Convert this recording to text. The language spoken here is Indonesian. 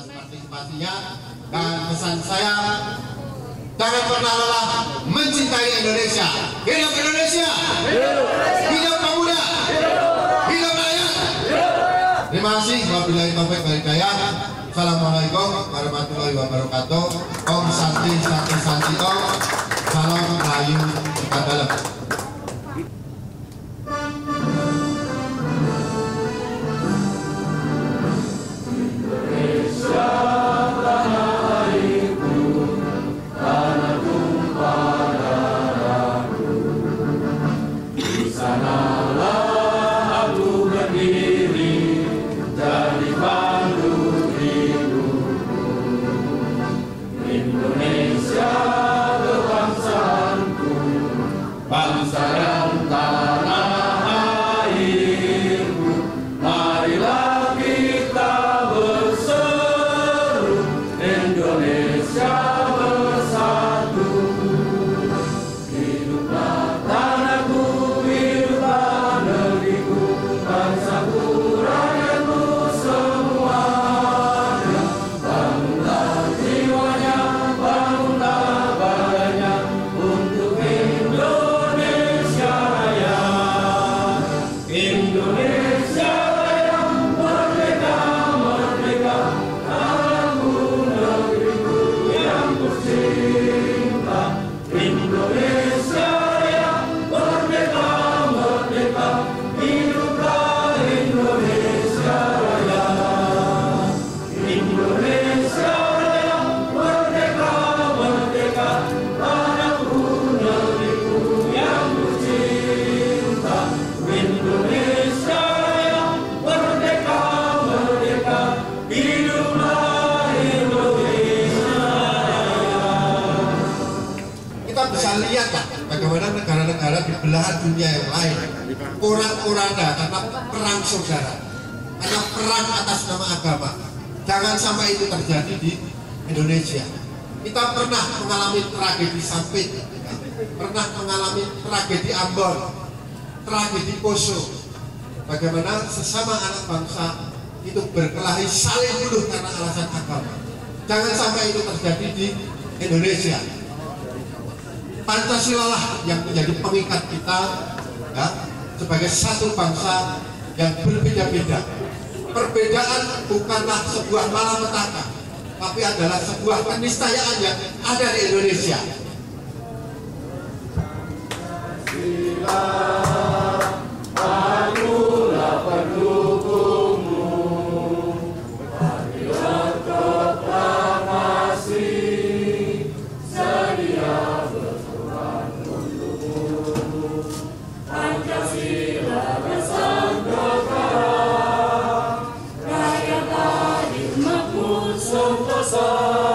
partisipasinya. Dan pesan saya, jangan pernah lelah mencintai Indonesia. Hidup Indonesia, hidup pemuda, hidup rakyat. Terima kasih. Wabillahi taufiq wal hidayah. Assalamualaikum warahmatullahi wabarakatuh. Om Santi Santi Santi Om. Salam Rahayu kita dalam. Bagaimana negara-negara di belahan dunia yang lain porak-poranda karena perang saudara, karena perang atas nama agama. Jangan sampai itu terjadi di Indonesia. Kita pernah mengalami tragedi Sampit, pernah mengalami tragedi Ambon, tragedi Poso. Bagaimana sesama anak bangsa itu berkelahi saling bunuh karena alasan agama. Jangan sampai itu terjadi di Indonesia. Pancasila lah yang menjadi pengikat kita ya, sebagai satu bangsa yang berbeda-beda. Perbedaan bukanlah sebuah malapetaka, tapi adalah sebuah keniscayaan yang ada di Indonesia. Sentosa